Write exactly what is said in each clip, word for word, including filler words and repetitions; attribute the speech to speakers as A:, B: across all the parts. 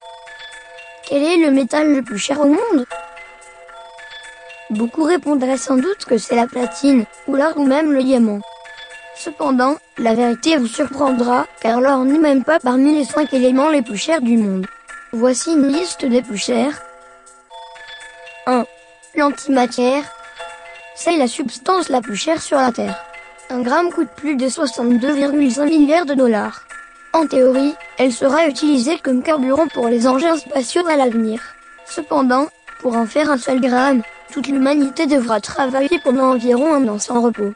A: Quel est le métal le plus cher au monde? Beaucoup répondraient sans doute que c'est la platine, ou l'or ou même le diamant. Cependant, la vérité vous surprendra, car l'or n'est même pas parmi les cinq éléments les plus chers du monde. Voici une liste des plus chers. un. L'antimatière. C'est la substance la plus chère sur la Terre. Un gramme coûte plus de soixante-deux virgule cinq milliards de dollars. En théorie, elle sera utilisée comme carburant pour les engins spatiaux à l'avenir. Cependant, pour en faire un seul gramme, toute l'humanité devra travailler pendant environ un an sans repos.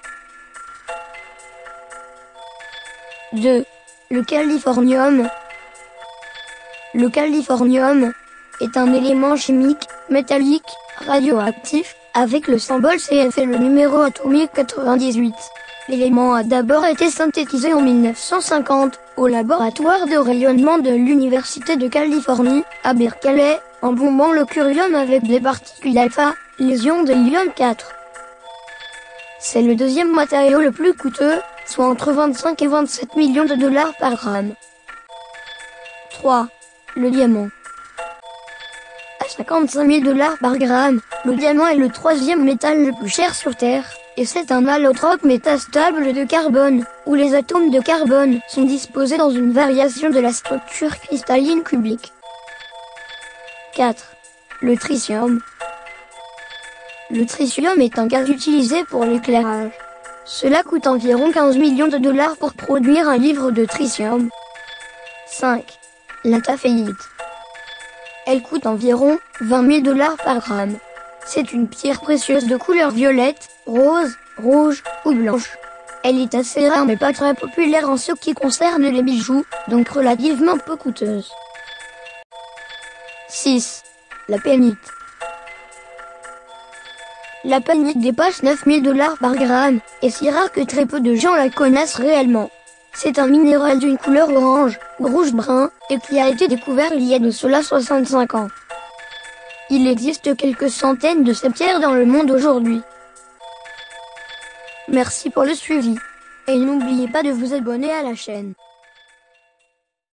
A: deux. Le californium. Le californium est un élément chimique, métallique, radioactif, avec le symbole C F et le numéro atomique quatre-vingt-dix-huit. L'élément a d'abord été synthétisé en mille neuf cent cinquante, au laboratoire de rayonnement de l'Université de Californie, à Berkeley, en bombant le curium avec des particules alpha, les ions de l'hélium quatre. C'est le deuxième matériau le plus coûteux, soit entre vingt-cinq et vingt-sept millions de dollars par gramme. trois. Le diamant. À cinquante-cinq mille dollars par gramme, le diamant est le troisième métal le plus cher sur Terre, et c'est un allotrope métastable de carbone, où les atomes de carbone sont disposés dans une variation de la structure cristalline cubique. quatre. Le tritium. Le tritium est un gaz utilisé pour l'éclairage. Cela coûte environ quinze millions de dollars pour produire un livre de tritium. cinq. La taféite. Elle coûte environ vingt mille dollars par gramme. C'est une pierre précieuse de couleur violette, rose, rouge ou blanche. Elle est assez rare mais pas très populaire en ce qui concerne les bijoux, donc relativement peu coûteuse. six. La pénite. La pénite dépasse neuf mille dollars par gramme, et si rare que très peu de gens la connaissent réellement. C'est un minéral d'une couleur orange, ou rouge-brun, et qui a été découvert il y a de cela soixante-cinq ans. Il existe quelques centaines de ces pierres dans le monde aujourd'hui. Merci pour le suivi. Et n'oubliez pas de vous abonner à la chaîne.